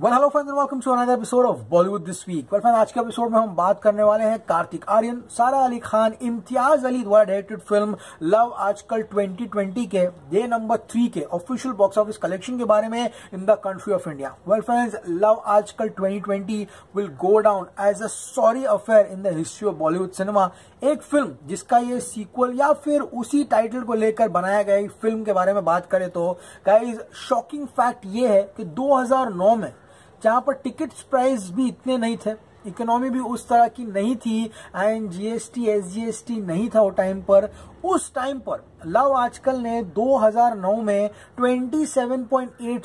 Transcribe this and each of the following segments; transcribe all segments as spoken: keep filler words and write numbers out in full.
Well hello friends and welcome to another episode of Bollywood this week. Well friends, आज के episode में हम बात करने वाले हैं कार्तिक आर्यन, सारा अली खान, इम्तियाज अली द्वारा directed film love Aajkal twenty twenty के डे नंबर थ्री के ऑफिशियल बॉक्स ऑफिस कलेक्शन के बारे में in the country of India. Well friends, love Aajkal twenty twenty will go down as a sorry affair in the history of Bollywood cinema. एक film जिसका ये sequel या फिर उसी टाइटल को लेकर बनाया गया फिल्म के बारे में बात करें तो गाइस, शॉकिंग फैक्ट ये है कि दो हज़ार नौ में जहां पर टिकट्स प्राइस भी इतने नहीं थे, इकोनॉमी भी उस तरह की नहीं थी एंड जीएसटी एसजीएसटी नहीं था वो टाइम पर, उस टाइम पर लव आजकल ने दो हज़ार नौ में सत्ताईस पॉइंट आठ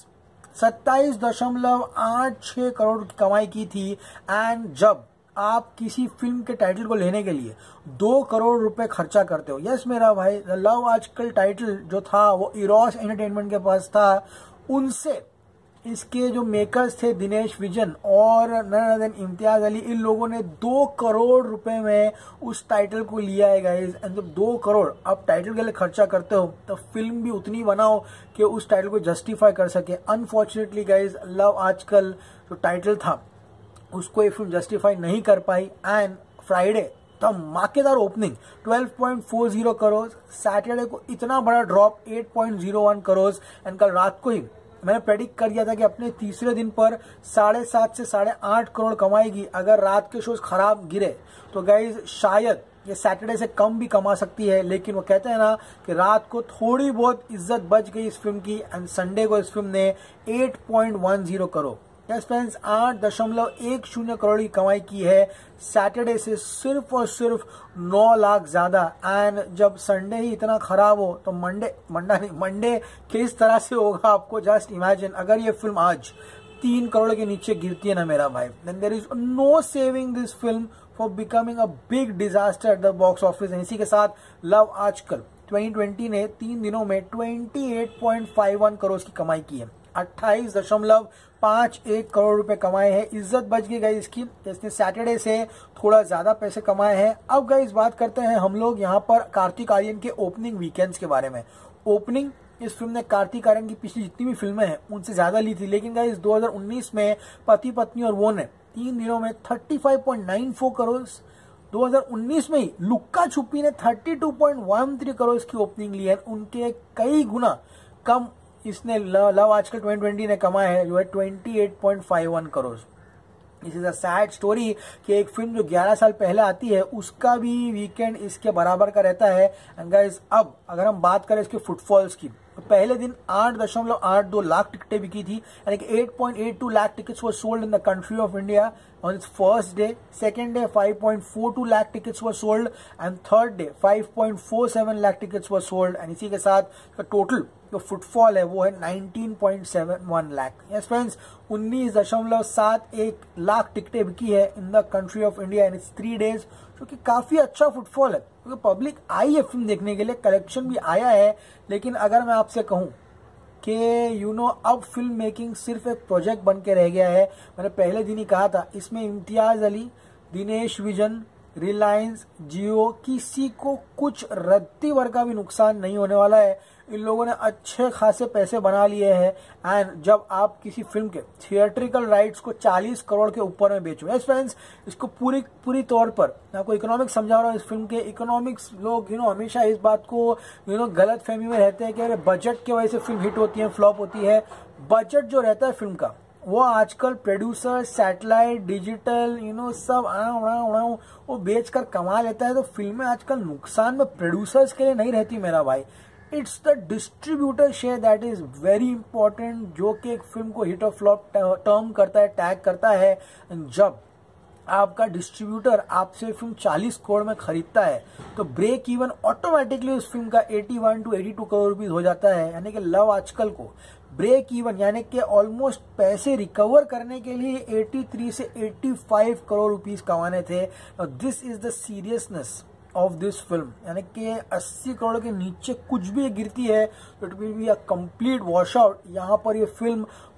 छह सत्ताईस दशमलव आठ छह करोड़ की कमाई की थी। एंड जब आप किसी फिल्म के टाइटल को लेने के लिए दो करोड़ रुपए खर्चा करते हो, यस मेरा भाई, लव आजकल टाइटल जो था वो इरोस एंटरटेनमेंट के पास था, उनसे इसके जो मेकर्स थे दिनेश विजन और नन देन इम्तियाज अली, इन लोगों ने दो करोड़ रुपए में उस टाइटल को लिया है गाइस। एंड जब दो करोड़ आप टाइटल के लिए खर्चा करते हो तो फिल्म भी उतनी बनाओ कि उस टाइटल को जस्टिफाई कर सके। अनफॉर्चुनेटली गाइस, लव आजकल जो टाइटल था उसको ये फिल्म जस्टिफाई नहीं कर पाई एंड फ्राइडे धमाकेदार ओपनिंग बारह पॉइंट चार शून्य करोड़, सैटरडे को इतना बड़ा ड्रॉप आठ पॉइंट शून्य एक करोड़ एंड कल रात को ही मैंने प्रेडिक्ट कर दिया था कि अपने तीसरे दिन पर साढ़े सात से साढ़े आठ करोड़ कमाएगी। अगर रात के शोज खराब गिरे तो गाइज शायद ये सैटरडे से कम भी कमा सकती है, लेकिन वो कहते हैं ना कि रात को थोड़ी बहुत इज्जत बच गई इस फिल्म की एंड संडे को इस फिल्म ने आठ पॉइंट एक शून्य करोड़, यस फ्रेंड्स, आठ दशमलव एक शून्य करोड़ की कमाई की है। सैटरडे से सिर्फ और सिर्फ नौ लाख ज्यादा। एंड जब संडे ही इतना खराब हो तो मंडे मंडा नहीं मंडे किस तरह से होगा आपको जस्ट इमेजिन। अगर ये फिल्म आज तीन करोड़ के नीचे गिरती है ना मेरा भाई, then there is no saving this film for becoming a big disaster at the box office. इसी के साथ लव आजकल ट्वेंटी ट्वेंटी ने तीन दिनों में अट्ठाईस पॉइंट इक्यावन करोड़ की कमाई की है, अट्ठाईस दशमलव पांच एक करोड़ रुपए कमाए हैं। इज्जत बच गई गई इसकी, इसने सैटरडे से थोड़ा ज्यादा पैसे कमाए हैं। अब गाइस बात करते हैं हम लोग यहाँ पर कार्तिक आर्यन के ओपनिंग वीकेंड्स के बारे में। ओपनिंग इस फिल्म ने कार्तिक आर्यन की पिछली जितनी भी फिल्में हैं उनसे ज्यादा ली थी, लेकिन गाइस दो हज़ार उन्नीस में पति पत्नी और वो ने तीन दिनों में पैंतीस पॉइंट नौ चार करोड़, दो हज़ार उन्नीस में ही लुक्का छुपी ने बत्तीस पॉइंट एक तीन करोड़ की ओपनिंग ली है, उनके कई गुना कम इसने लव आजकल ट्वेंटी ट्वेंटी ने कमाया है जो है अट्ठाईस पॉइंट इक्यावन crore. This is a sad story कि एक फिल्म जो ग्यारह साल पहले आती है उसका भी वीकेंड इसके बराबर का रहता है। एंड गाइस, अब अगर हम बात करें इसके फुटफॉल्स की तो पहले दिन आठ दशमलव आठ दो लाख टिकटें बिकी थी, यानी कि आठ पॉइंट आठ दो lakh tickets were sold in the country of India on its first day. Second day five point four two lakh tickets were sold and third day five point four seven lakh tickets were sold and इसी के साथ total जो footfall है वो है उन्नीस point सात एक लाख। यस फ्रेंड्स, उन्नीस दशमलव सात एक लाख टिकटें बिकी है in the country of India in its three days, जो कि काफी अच्छा फुटफॉल है क्योंकि पब्लिक आई है फिल्म देखने के लिए, कलेक्शन भी आया है। लेकिन अगर मैं आपसे कहूं कि यू नो अब फिल्म मेकिंग सिर्फ एक प्रोजेक्ट बन के रह गया है, मैंने पहले दिन ही कहा था, इसमें इम्तियाज अली, दिनेश विजन, रिलायंस, जियो, किसी को कुछ रत्ती भर का भी नुकसान नहीं होने वाला है। इन लोगों ने अच्छे खासे पैसे बना लिए हैं एंड जब आप किसी फिल्म के थिएट्रिकल राइट्स को चालीस करोड़ के ऊपर में बेचो, यस फ्रेंड्स, इसको पूरी पूरी तौर पर मैं आपको इकोनॉमिक्स समझा रहा हूँ। इस फिल्म के इकोनॉमिक्स लोग यू नो हमेशा इस बात को यू नो गलत फहमी में रहते हैं कि अरे बजट की वजह से फिल्म हिट होती है, फ्लॉप होती है। बजट जो रहता है फिल्म का वो आजकल producer, satellite, digital, you know सब आऊ आऊ आऊ वो बेचकर कमा लेता है। तो फिल्में आजकल नुकसान में प्रोड्यूसर्स के लिए नहीं रहती मेरा भाई, it's the distributor share that is very important, जो कि एक फिल्म को हिट और फ्लॉप टर्म करता है, टैग करता है। जब आपका डिस्ट्रीब्यूटर आपसे फिल्म चालीस करोड़ में खरीदता है तो ब्रेक इवन ऑटोमेटिकली उस फिल्म का इक्यासी टू बयासी करोड़ रुपीस हो जाता है। यानी कि लव आजकल को ब्रेक इवन यानी कि ऑलमोस्ट पैसे रिकवर करने के लिए तिरासी से पचासी करोड़ रुपीस कमाने थे। This is the seriousness of this film, यानी कि अस्सी करोड़ के नीचे कुछ भी गिरती है तो it will be a complete wash out. यहाँ पर ये फिल्म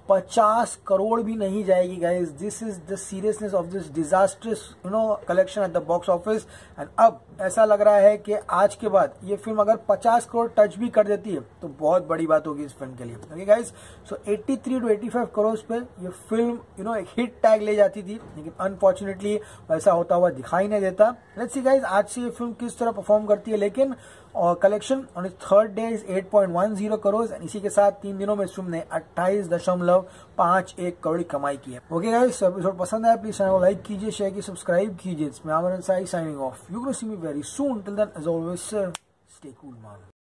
पचास करोड़ भी नहीं जाएगी guys. This is the seriousness of this disasters you know collection at the box office. And अब ऐसा लग रहा है कि आज के बाद ये फिल्म अगर पचास करोड़ टच भी कर देती है तो बहुत बड़ी बात होगी इस फिल्म के लिए। ओके गाइस, सो तिरासी टू पचासी करोड़ पे ये फिल्म यू नो एक हिट टैग ले जाती थी, लेकिन अनफॉर्चुनेटली वैसा होता हुआ दिखाई नहीं देता। लेट्स सी गाइस आज से ये फिल्म किस तरह परफॉर्म करती है। लेकिन और collection on its third day is आठ पॉइंट एक शून्य करोड़ एंड इसी के साथ तीन दिनों में इस फिल्म ने अट्ठाईस दशमलव पांच एक करोड़ कमाई की है। ओके गाइस, एपिसोड पसंद आया प्लीज चैनल को लाइक कीजिए, शेयर कीजिए, सब्सक्राइब कीजिए। It's me Aamir Ansari signing off. You can see me very soon. Till then as always stay cool man.